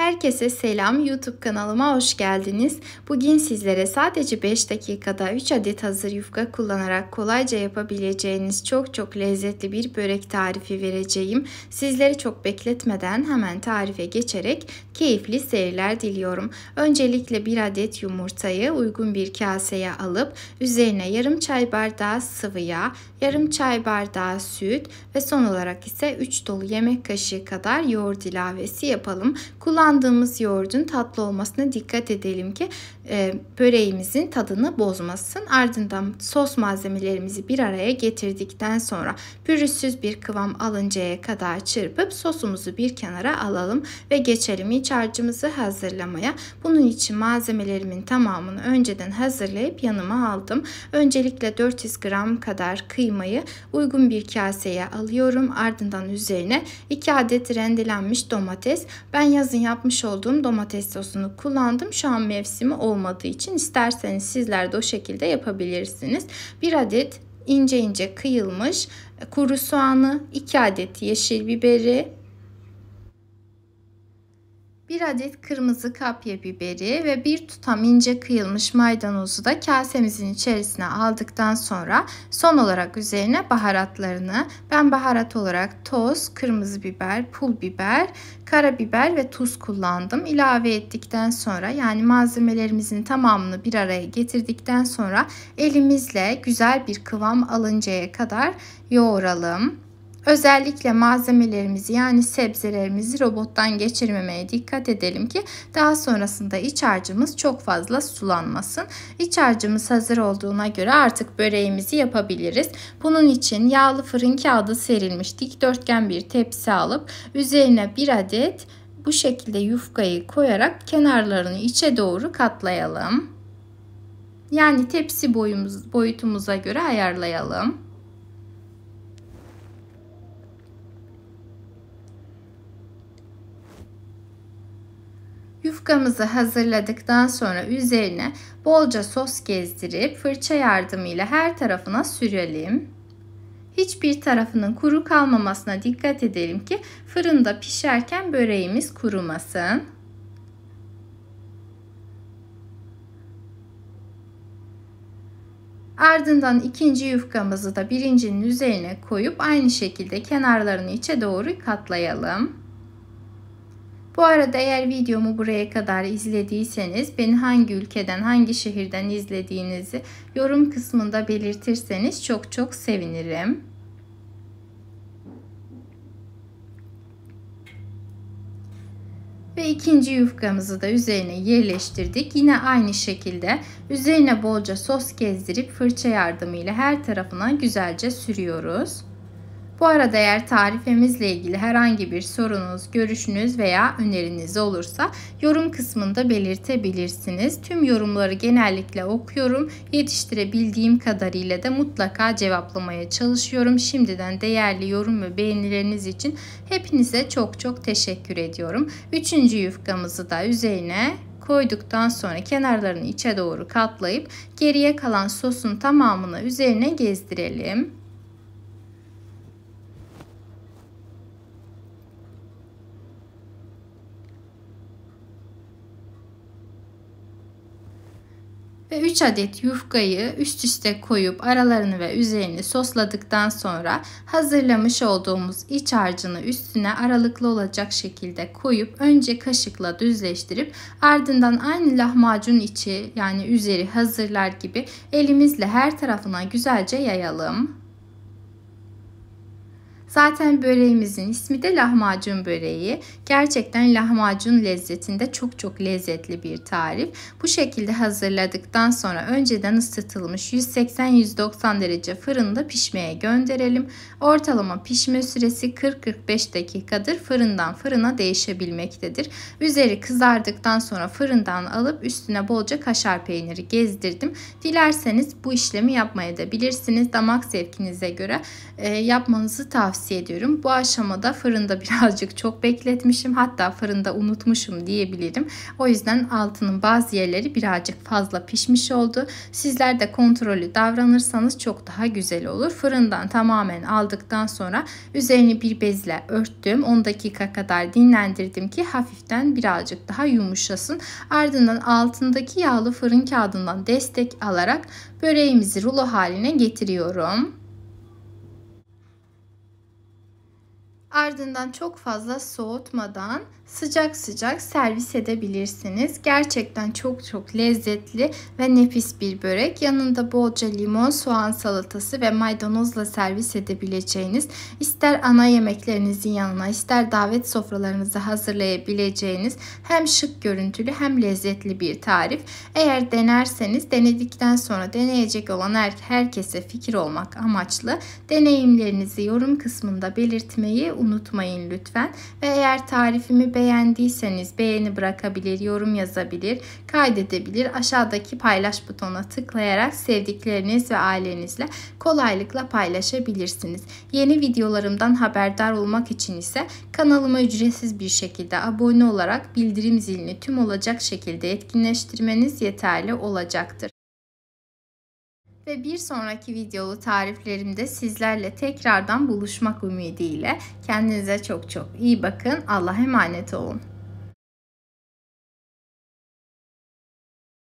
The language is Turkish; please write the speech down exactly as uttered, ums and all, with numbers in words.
Herkese selam, YouTube kanalıma hoş geldiniz. Bugün sizlere sadece beş dakikada üç adet hazır yufka kullanarak kolayca yapabileceğiniz çok çok lezzetli bir börek tarifi vereceğim. Sizleri çok bekletmeden hemen tarife geçerek keyifli seyirler diliyorum. Öncelikle bir adet yumurtayı uygun bir kaseye alıp üzerine yarım çay bardağı sıvı yağ, yarım çay bardağı süt ve son olarak ise üç dolu yemek kaşığı kadar yoğurt ilavesi yapalım. Kullandığımız yoğurdun tatlı olmasına dikkat edelim ki e, böreğimizin tadını bozmasın. Ardından sos malzemelerimizi bir araya getirdikten sonra pürüzsüz bir kıvam alıncaya kadar çırpıp sosumuzu bir kenara alalım ve geçelim iç harcımızı hazırlamaya. Bunun için malzemelerimin tamamını önceden hazırlayıp yanıma aldım. Öncelikle dört yüz gram kadar kıymayı uygun bir kaseye alıyorum. Ardından üzerine iki adet rendelenmiş domates. Ben yazın yapmış olduğum domates sosunu kullandım. Şu an mevsimi olmadığı için isterseniz sizler de o şekilde yapabilirsiniz. Bir adet ince ince kıyılmış kuru soğanı, iki adet yeşil biberi, bir adet kırmızı kapya biberi ve bir tutam ince kıyılmış maydanozu da kasemizin içerisine aldıktan sonra son olarak üzerine baharatlarını, ben baharat olarak toz, kırmızı biber, pul biber, karabiber ve tuz kullandım. İlave ettikten sonra, yani malzemelerimizin tamamını bir araya getirdikten sonra elimizle güzel bir kıvam alıncaya kadar yoğuralım. Özellikle malzemelerimizi, yani sebzelerimizi robottan geçirmemeye dikkat edelim ki daha sonrasında iç harcımız çok fazla sulanmasın. İç harcımız hazır olduğuna göre artık böreğimizi yapabiliriz. Bunun için yağlı fırın kağıdı serilmiş dikdörtgen bir tepsi alıp üzerine bir adet bu şekilde yufkayı koyarak kenarlarını içe doğru katlayalım. Yani tepsi boyumuz, boyutumuza göre ayarlayalım. Yufkamızı hazırladıktan sonra üzerine bolca sos gezdirip fırça yardımıyla her tarafına sürelim. Hiçbir tarafının kuru kalmamasına dikkat edelim ki fırında pişerken böreğimiz kurumasın. Ardından ikinci yufkamızı da birincinin üzerine koyup aynı şekilde kenarlarını içe doğru katlayalım. Bu arada eğer videomu buraya kadar izlediyseniz beni hangi ülkeden, hangi şehirden izlediğinizi yorum kısmında belirtirseniz çok çok sevinirim. Ve ikinci yufkamızı da üzerine yerleştirdik. Yine aynı şekilde üzerine bolca sos gezdirip fırça yardımıyla her tarafına güzelce sürüyoruz. Bu arada eğer tarifimizle ilgili herhangi bir sorunuz, görüşünüz veya öneriniz olursa yorum kısmında belirtebilirsiniz. Tüm yorumları genellikle okuyorum. Yetiştirebildiğim kadarıyla da mutlaka cevaplamaya çalışıyorum. Şimdiden değerli yorum ve beğenileriniz için hepinize çok çok teşekkür ediyorum. Üçüncü yufkamızı da üzerine koyduktan sonra kenarlarını içe doğru katlayıp geriye kalan sosun tamamını üzerine gezdirelim. Ve üç adet yufkayı üst üste koyup aralarını ve üzerini sosladıktan sonra hazırlamış olduğumuz iç harcını üstüne aralıklı olacak şekilde koyup önce kaşıkla düzleştirip ardından aynı lahmacun içi, yani üzeri hazırlar gibi elimizle her tarafına güzelce yayalım. Zaten böreğimizin ismi de lahmacun böreği. Gerçekten lahmacun lezzetinde çok çok lezzetli bir tarif. Bu şekilde hazırladıktan sonra önceden ısıtılmış yüz seksen yüz doksan derece fırında pişmeye gönderelim. Ortalama pişme süresi kırk kırk beş dakikadır. Fırından fırına değişebilmektedir. Üzeri kızardıktan sonra fırından alıp üstüne bolca kaşar peyniri gezdirdim. Dilerseniz bu işlemi yapmaya da bilirsiniz. Damak zevkinize göre e, yapmanızı tavsiye tavsiye ediyorum. Bu aşamada fırında birazcık çok bekletmişim. Hatta fırında unutmuşum diyebilirim. O yüzden altının bazı yerleri birazcık fazla pişmiş oldu. Sizler de kontrollü davranırsanız çok daha güzel olur. Fırından tamamen aldıktan sonra üzerini bir bezle örttüm. on dakika kadar dinlendirdim ki hafiften birazcık daha yumuşasın. Ardından altındaki yağlı fırın kağıdından destek alarak böreğimizi rulo haline getiriyorum. Ardından çok fazla soğutmadan sıcak sıcak servis edebilirsiniz. Gerçekten çok çok lezzetli ve nefis bir börek. Yanında bolca limon, soğan salatası ve maydanozla servis edebileceğiniz, ister ana yemeklerinizin yanına ister davet sofralarınızı hazırlayabileceğiniz hem şık görüntülü hem lezzetli bir tarif. Eğer denerseniz, denedikten sonra deneyecek olan her, herkese fikir olmak amaçlı deneyimlerinizi yorum kısmında belirtmeyi unutmayın lütfen. Ve eğer tarifimi beğendiyseniz beğeni bırakabilir, yorum yazabilir, kaydedebilir. Aşağıdaki paylaş butonuna tıklayarak sevdikleriniz ve ailenizle kolaylıkla paylaşabilirsiniz. Yeni videolarımdan haberdar olmak için ise kanalıma ücretsiz bir şekilde abone olarak bildirim zilini tüm olacak şekilde etkinleştirmeniz yeterli olacaktır. Ve bir sonraki videolu tariflerimde sizlerle tekrardan buluşmak ümidiyle kendinize çok çok iyi bakın. Allah'a emanet olun.